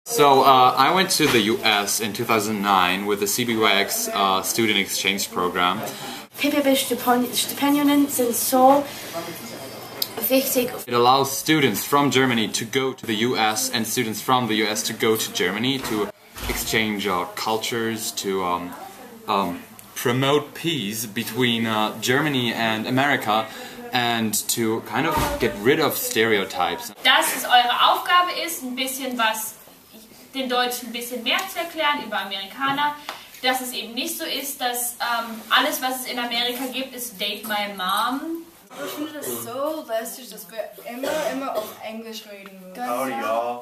So I went to the US in 2009 with the CBYX student exchange program. PPP-Stipendien sind so wichtig. It allows students from Germany to go to the US and students from the US to go to Germany to exchange cultures, to promote peace between Germany and America, and to kind of get rid of stereotypes. Dass es eure Aufgabe ist, ein bisschen was den Deutschen ein bisschen mehr zu erklären über Amerikaner, dass es eben nicht so ist, dass alles, was es in Amerika gibt, ist Date My Mom. Ich finde das so lästig, dass wir immer auf Englisch reden müssen. Howdy, y'all.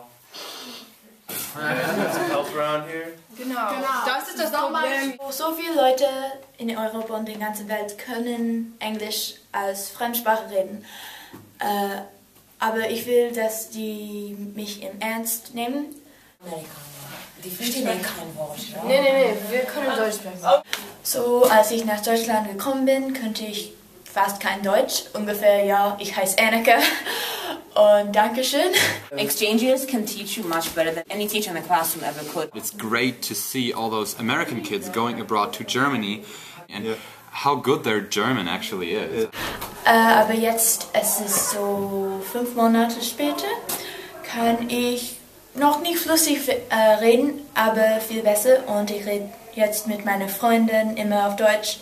Some help around here? Genau, das ist das Problem. So viele Leute in Europa und in der ganzen Welt können Englisch als Fremdsprache reden. Aber ich will, dass die mich im Ernst nehmen. Die verstehen kein Wort, oder? Nee, wir können Deutsch sprechen. So, als ich nach Deutschland gekommen bin, konnte ich fast kein Deutsch. Ungefähr, ja, ich heiße Annika. Und Dankeschön. Exchanges can teach you much better than any teacher in the classroom ever could. It's great to see all those American kids going abroad to Germany and how good their German actually is. Aber jetzt, es ist so 5 Monate später, kann ich noch nicht flüssig reden, aber viel besser. Und ich rede jetzt mit meiner Freundin immer auf Deutsch,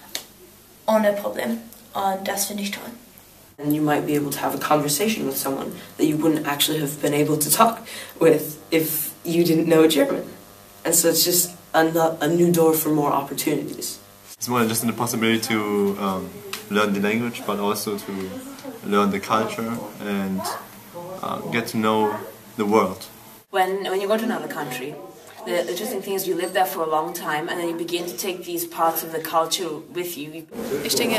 ohne Problem. Und das finde ich toll. And you might be able to have a conversation with someone that you wouldn't actually have been able to talk with if you didn't know German. And so it's just a new door for more opportunities. It's more than just a possibility to learn the language, but also to learn the culture and get to know the world. When you go to another country, the interesting thing is you live there for a long time and then you begin to take these parts of the culture with you. Ich denke,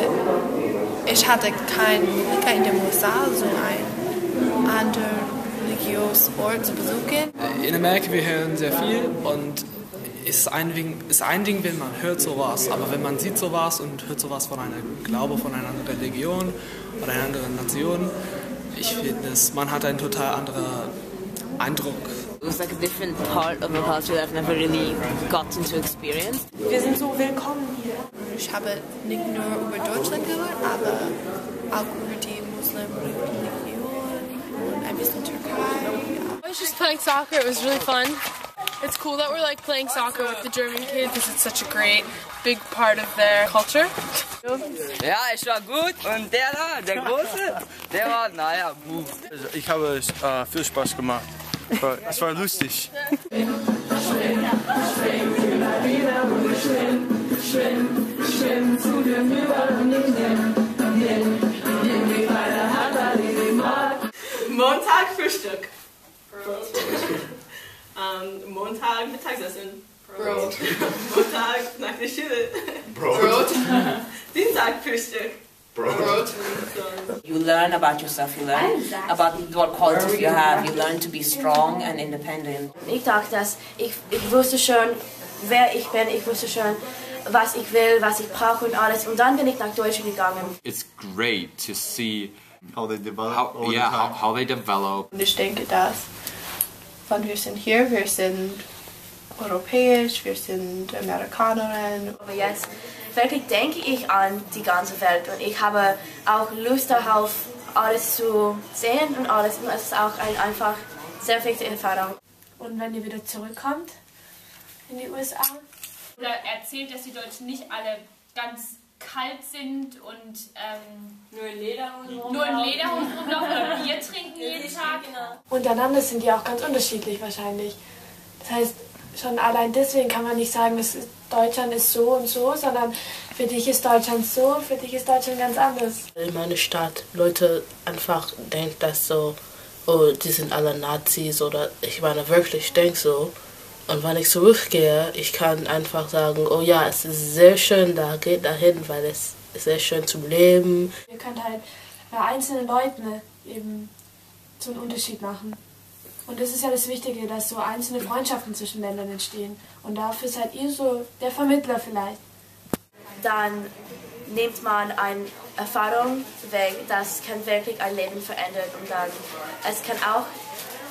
ich hatte kein Demonstrat, so ein anderer Religionsort zu besuchen. In Amerika wir hören sehr viel und ist ein Ding, wenn man hört sowas, aber wenn man sieht sowas und hört sowas von einer Glaube, von einer anderen Religion oder einer anderen Nation, ich finde, man hat einen total anderen Eindruck. It was like a different part of the culture that I've never really gotten to experience. Wir sind so willkommen hier. Ich habe nicht nur über Deutschland gehört, aber auch über die Muslim-Religion und ein bisschen Türkei. I was just playing soccer. It was really fun. It's cool that we're like playing soccer with the German kids because it's such a great big part of their culture. Ja, ich war gut und der da, der Große, der war, naja, buh. Also ich habe viel Spaß gemacht. Es war lustig. Montag Frühstück. Montag Mittagessen. Brot. Montag nach der Schule. Brot. Dienstag Frühstück. Brot. You learn about yourself, you learn about what qualities you have, you learn to be strong and independent. Ich dachte, dass ich wusste schon, wer ich bin, ich wusste schon, was ich will, was ich brauche und alles. Und dann bin ich nach Deutschland gegangen. It's great to see how they develop. How they develop. Und ich denke, dass wir sind hier, wir sind europäisch, wir sind Amerikanerinnen. Aber jetzt wirklich denke ich an die ganze Welt und ich habe auch Lust darauf, alles zu sehen und alles. Und es ist auch einfach sehr wichtige Erfahrung. Und wenn ihr wieder zurückkommt in die USA? Oder erzählt, dass die Deutschen nicht alle ganz kalt sind und nur in Lederhosen rumlaufen oder Bier trinken jeden Tag. Untereinander sind die auch ganz unterschiedlich wahrscheinlich. Das heißt, schon allein deswegen kann man nicht sagen, Deutschland ist so und so, sondern für dich ist Deutschland so, für dich ist Deutschland ganz anders. In meiner Stadt Leute einfach denken, dass so, oh, die sind alle Nazis oder ich meine wirklich, ich denke so. Und wenn ich zurückgehe, ich kann einfach sagen, oh ja, es ist sehr schön, da geht dahin, weil es ist sehr schön zum Leben. Ihr könnt halt bei einzelnen Leuten eben so einen Unterschied machen. Und das ist ja das Wichtige, dass so einzelne Freundschaften zwischen Ländern entstehen. Und dafür seid ihr so der Vermittler vielleicht. Dann nimmt man eine Erfahrung weg, das kann wirklich ein Leben verändern. Und dann, es kann auch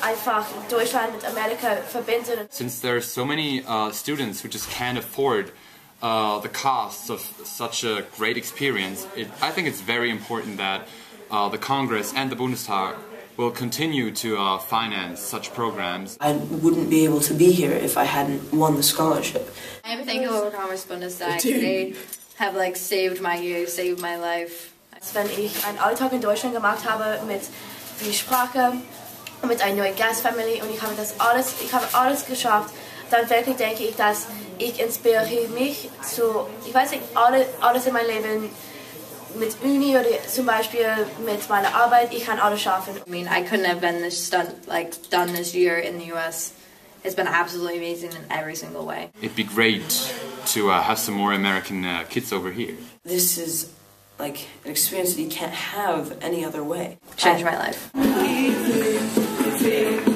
einfach Deutschland mit Amerika verbinden. Since there are so many students who just can't afford the costs of such a great experience, I think it's very important that the Congress and the Bundestag will continue to finance such programs. I wouldn't be able to be here if I hadn't won the scholarship. I'm thankful for Commerce Bundestag. They have like saved my year, saved my life. Wenn ich einen Alltag in Deutschland gemacht habe mit der Sprache und mit einer neuen Gastfamilie und ich habe alles geschafft, dann wirklich denke ich, dass ich inspiriere mich zu, ich weiß nicht, alles in meinem Leben mit Uni oder zum Beispiel mit meiner Arbeit, ich kann alles schaffen. I mean, I couldn't have been done this year in the US. It's been absolutely amazing in every single way. It'd be great to have some more American kids over here. This is like an experience that you can't have any other way. Changed my life.